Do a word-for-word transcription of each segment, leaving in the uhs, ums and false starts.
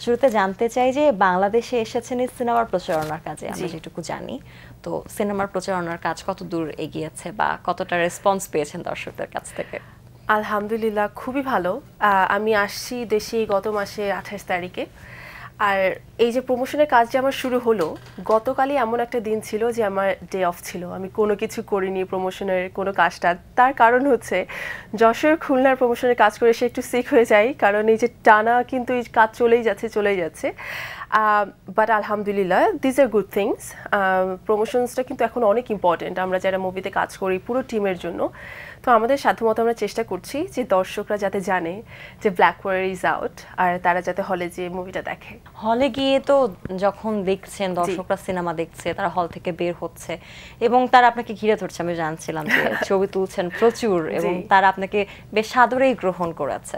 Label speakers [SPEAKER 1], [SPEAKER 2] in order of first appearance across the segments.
[SPEAKER 1] শুরুতে জানতে চাই যে বাংলাদেশে এসেছেন এই সিনেমার প্রচারণার কাজে, আমরা যেটুকু জানি, তো সিনেমার প্রচারণার কাজ কত দূর এগিয়েছে বা কতটা রেসপন্স পেয়েছেন দর্শকদের কাছ থেকে?
[SPEAKER 2] আলহামদুলিল্লাহ, খুবই ভালো। আমি আসছি দেশে গত মাসে আঠাশ তারিখে। আর এই যে প্রমোশনের কাজ যে আমার শুরু হলো, গতকালই এমন একটা দিন ছিল যে আমার ডে অফ ছিল, আমি কোনো কিছু করিনি প্রমোশনের কোনো কাজটা। তার কারণ হচ্ছে যশোর খুলনার প্রমোশনের কাজ করে সে একটু সিক হয়ে যায়, কারণ এই যে টানা কিন্তু এই কাজ চলেই যাচ্ছে চলেই যাচ্ছে বাট আলহামদুলিল্লাহ দিস আর গুড থিংস। প্রমোশনসটা কিন্তু এখন অনেক ইম্পর্টেন্ট আমরা যারা মুভিতে কাজ করি পুরো টিমের জন্য। তো আমাদের সাধ্যমতো আমরা চেষ্টা করছি যে দর্শকরা যাতে জানে যে ব্ল্যাক ওয়ার ইজ আউট, আর তারা যাতে হলে যে মুভিটা দেখে।
[SPEAKER 1] হলে গিয়ে তো যখন দেখছেন দর্শকরা সিনেমা দেখছে, তারা হল থেকে বের হচ্ছে এবং তারা আপনাকে ঘিরে ধরছে, আমি জানছিলাম যে ছবি তুলছেন প্রচুর এবং তারা আপনাকে বেশ সাদরেই গ্রহণ করেছে।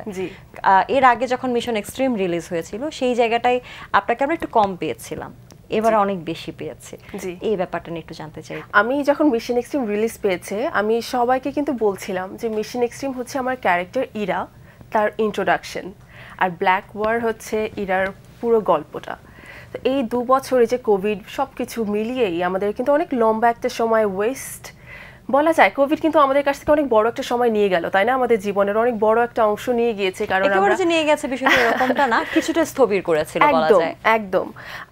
[SPEAKER 1] এর আগে যখন মিশন এক্সট্রিম রিলিজ হয়েছিল সেই জায়গাটাই আপনাকে আমরা একটু কম পেয়েছিলাম, এবারে অনেক বেশি পেয়েছে, এই ব্যাপারটা নিয়ে একটু জানতে চাই।
[SPEAKER 2] আমি যখন মিশন এক্সট্রিম রিলিজ পেয়েছে আমি সবাইকে কিন্তু বলছিলাম যে মিশন এক্সট্রিম হচ্ছে আমার ক্যারেক্টার ইরা, তার ইন্ট্রোডাকশন, আর ব্ল্যাক ওয়ার হচ্ছে ইরার পুরো গল্পটা। তো এই দু বছরে যে কোভিড সব কিছু মিলিয়েই আমাদের কিন্তু অনেক লম্বা একটা সময় ওয়েস্ট বলা যায়। কোভিড কিন্তু আমাদের কাছ থেকে অনেক বড় একটা সময় নিয়ে গেল, তাই না? আমাদের জীবনের অনেক বড় একটা অংশ নিয়ে গিয়েছে, কারণ
[SPEAKER 1] আমরা যে নিয়ে গেছে বিষয়টা এরকমটা না, কিছুটা স্থবির করেছিল বলা যায়।
[SPEAKER 2] একদম।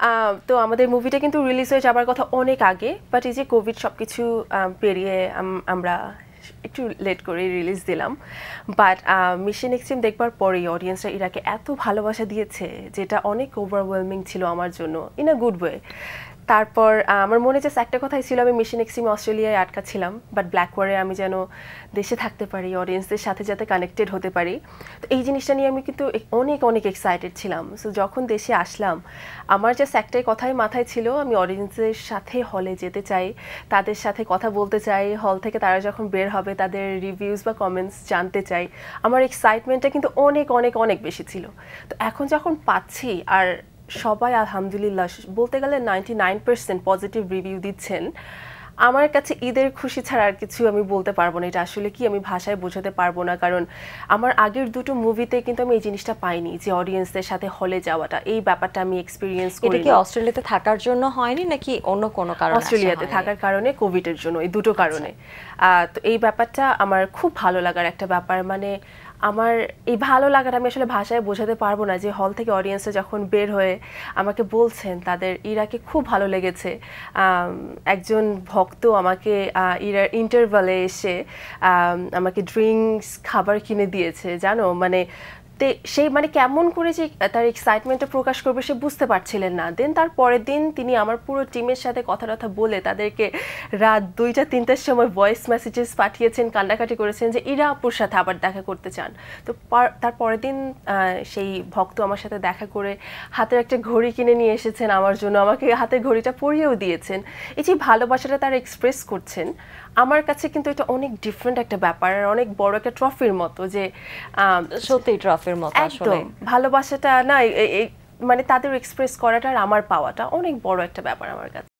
[SPEAKER 2] তো আমাদের মুভিটা কিন্তু রিলিজ হয়ে যাবার কথা অনেক আগে, বাট এই যে কোভিড সবকিছু পেরিয়ে আমরা একটু লেট করে রিলিজ দিলাম। বাট মিশন এক্সট্রিম দেখবার পরেই অডিয়েন্সরা ইরাকে এত ভালোবাসা দিয়েছে যেটা অনেক ওভারওয়েলমিং ছিল আমার জন্য, ইন আ গুড ওয়ে। তারপর আমার মনে জাস্ট একটা কথাই ছিল, আমি মিশন এক্সট্রিমে অস্ট্রেলিয়ায় আটকা ছিলাম, বাট ব্ল্যাক ওয়ারে আমি যেন দেশে থাকতে পারি, অডিয়েন্সদের সাথে যাতে কানেক্টেড হতে পারি। তো এই জিনিসটা নিয়ে আমি কিন্তু অনেক অনেক এক্সাইটেড ছিলাম। সো যখন দেশে আসলাম আমার জাস্ট একটাই কথাই মাথায় ছিল, আমি অডিয়েন্সদের সাথে হলে যেতে চাই, তাদের সাথে কথা বলতে চাই, হল থেকে তারা যখন বের হবে তাদের রিভিউজ বা কমেন্টস জানতে চাই। আমার এক্সাইটমেন্টটা কিন্তু অনেক অনেক অনেক বেশি ছিল। তো এখন যখন পাচ্ছি আর সবাই আলহামদুলিল্লাহ বলতে গেলে ninety nine percent positive review দিচ্ছেন, আমার কাছে ঈদের খুশি ছাড়া আর কিছু আমি বলতে পারবো না। এটা আসলে কি আমি ভাষায় বোঝাতে পারবো না, কারণ আমার আগের দুটো মুভিতে কিন্তু আমি এই জিনিসটা পাইনি যে অডিয়েন্সদের সাথে হলে যাওয়াটা, এই ব্যাপারটা আমি এক্সপিরিয়েন্স করি।
[SPEAKER 1] এটা কি অস্ট্রেলিয়াতে থাকার জন্য হয়নি নাকি অন্য কোনো কারণে?
[SPEAKER 2] অস্ট্রেলিয়াতে থাকার কারণে, কোভিডের জন্য, এই দুটো কারণে। তো এই ব্যাপারটা আমার খুব ভালো লাগার একটা ব্যাপার। মানে আমার এই ভালো লাগাটা আমি আসলে ভাষায় বোঝাতে পারবো না, যে হল থেকে অডিয়েন্সরা যখন বের হয়ে আমাকে বলছেন তাদের ইরাকে খুব ভালো লেগেছে। একজন ভক্ত আমাকে ইরার ইন্টারভালে এসে আমাকে ড্রিঙ্কস খাবার কিনে দিয়েছে, জানো। মানে সেই মানে কেমন করে যে তার এক্সাইটমেন্টটা প্রকাশ করবে সে বুঝতে পারছিলেন না। দেন তার পরের দিন তিনি আমার পুরো টিমের সাথে কথা টথা বলে তাদেরকে রাত দুইটা তিনটার সময় ভয়েস মেসেজেস পাঠিয়েছেন, কান্নাকাটি করেছেন যে ইরা আপুর সাথে আবার দেখা করতে চান। তো তার পরের দিন সেই ভক্ত আমার সাথে দেখা করে হাতের একটা ঘড়ি কিনে নিয়ে এসেছেন আমার জন্য, আমাকে হাতের ঘড়িটা পরিয়েও দিয়েছেন। এই যে ভালোবাসাটা তারা এক্সপ্রেস করছেন, আমার কাছে কিন্তু এটা অনেক ডিফারেন্ট একটা ব্যাপার, আর অনেক বড় একটা ট্রফির মতো। যে
[SPEAKER 1] সত্যি ট্রফির মতো আসলে
[SPEAKER 2] ভালোবাসাটা না, মানে তাদের এক্সপ্রেস করাটা আর আমার পাওয়াটা অনেক বড় একটা ব্যাপার আমার কাছে।